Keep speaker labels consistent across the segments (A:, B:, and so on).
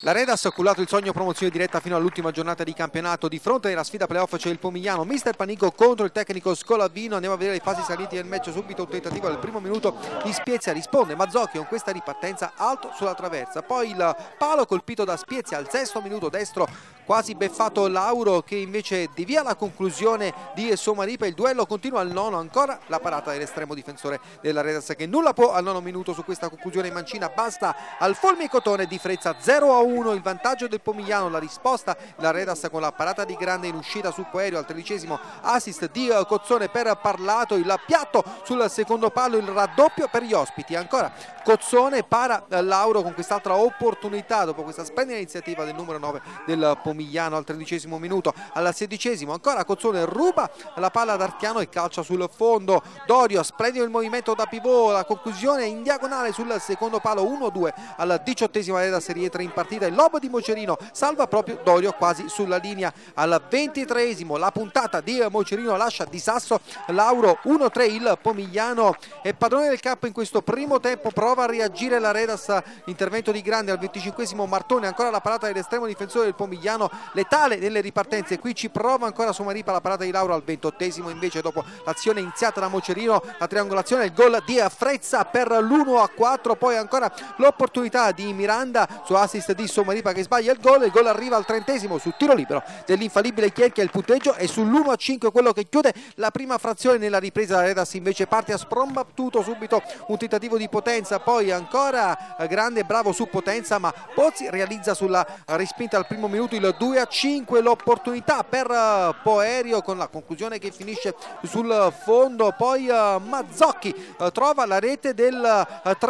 A: La Redas ha cullato il sogno promozione diretta fino all'ultima giornata di campionato. Di fronte alla sfida playoff c'è il Pomigliano, mister Panico contro il tecnico Scolavino. Andiamo a vedere le fasi saliti del match. Subito un tentativo al primo minuto di Spiezia, risponde Mazzocchi con questa ripartenza alto sulla traversa, poi il palo colpito da Spiezia al sesto minuto, destro quasi beffato Lauro che invece devia la conclusione di Somaripa. Il duello continua al nono, ancora la parata dell'estremo difensore della Redas che nulla può al nono minuto su questa conclusione mancina. Basta al Fulmicotone di Frezza, 0-1 il vantaggio del Pomigliano. La risposta la Redas con la parata di Grande in uscita su Poerio al 13esimo, assist di Cozzone per Parlato, il piatto sul secondo palo, il raddoppio per gli ospiti. Ancora Cozzone, para Lauro con quest'altra opportunità dopo questa splendida iniziativa del numero 9 del Pomigliano al 13esimo minuto. Al 16esimo ancora Cozzone ruba la palla ad Archiano e calcia sul fondo. Dorio, splendido il movimento da pivot, la conclusione in diagonale sul secondo palo, 1-2 al 18esimo. Redas rientra in partita. Il lobo di Mocerino salva proprio Dorio quasi sulla linea. Al 23esimo la puntata di Mocerino lascia di sasso Lauro, 1-3 il Pomigliano è padrone del campo in questo primo tempo. Prova a reagire la Redas, intervento di Grande al 25esimo. Martone, ancora la parata dell'estremo difensore del Pomigliano, letale nelle ripartenze. Qui ci prova ancora Somaripa, la parata di Lauro al 28esimo invece, dopo l'azione iniziata da Mocerino, la triangolazione, il gol di Frezza per l'1-4. Poi ancora l'opportunità di Miranda su assist di Somaripa che sbaglia il gol arriva al 30esimo su tiro libero dell'infallibile Chielchi. Il punteggio è sull'1-5 quello che chiude la prima frazione. Nella ripresa la Redas invece parte a sprombattuto, subito un tentativo di Potenza, poi ancora Grande bravo su Potenza, ma Pozzi realizza sulla respinta al primo minuto il 2-5. L'opportunità per Poerio con la conclusione che finisce sul fondo. Poi Mazzocchi trova la rete del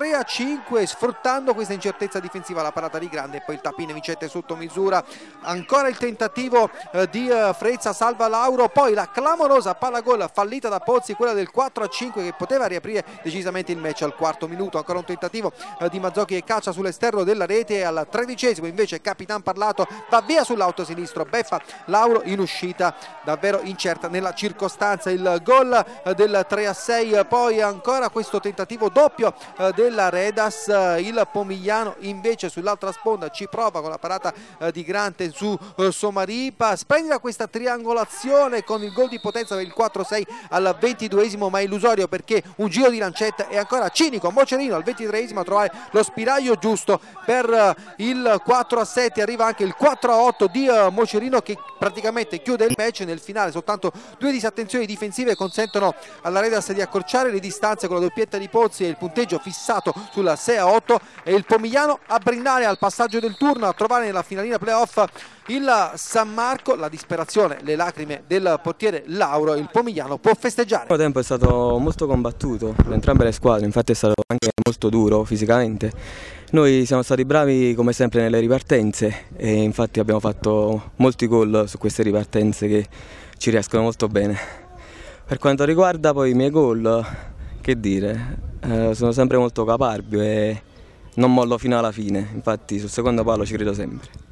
A: 3-5 sfruttando questa incertezza difensiva. La parata di Grande e poi il tapine vincente sotto misura. Ancora il tentativo di Frezza, salva Lauro, poi la clamorosa palla gol fallita da Pozzi, quella del 4-5 che poteva riaprire decisamente il match al quarto minuto. Ancora un tentativo di Mazzocchi che calcia sull'esterno della rete. Al 13esimo invece Capitan Parlato va via sull'auto sinistro, beffa Lauro in uscita davvero incerta nella circostanza. Il gol del 3-6. Poi ancora questo tentativo doppio della Redas. Il Pomigliano invece sull'altra sponda ci prova con la parata di Grande su Somaripa. Splendida questa triangolazione con il gol di Potenza per il 4-6 al 22esimo, ma illusorio perché un giro di lancetta. E ancora cinico Mocerino al 23esimo a trovare lo spiraglio giusto per il 4-7. Arriva anche il 4-8 di Mocerino che praticamente chiude il match. Nel finale soltanto due disattenzioni difensive consentono alla Redas di accorciare le distanze con la doppietta di Pozzi e il punteggio fissato sul 6-8. E il Pomigliano a brindare al passaggio del turno, a trovare nella finalina playoff il San Marco. La disperazione, le lacrime del portiere Lauro. Il Pomigliano può festeggiare.
B: Il primo tempo è stato molto combattuto da entrambe le squadre, infatti è stato anche molto duro fisicamente. Noi siamo stati bravi come sempre nelle ripartenze e infatti abbiamo fatto molti gol su queste ripartenze che ci riescono molto bene. Per quanto riguarda poi i miei gol, che dire, sono sempre molto caparbio e non mollo fino alla fine, infatti sul secondo palo ci credo sempre.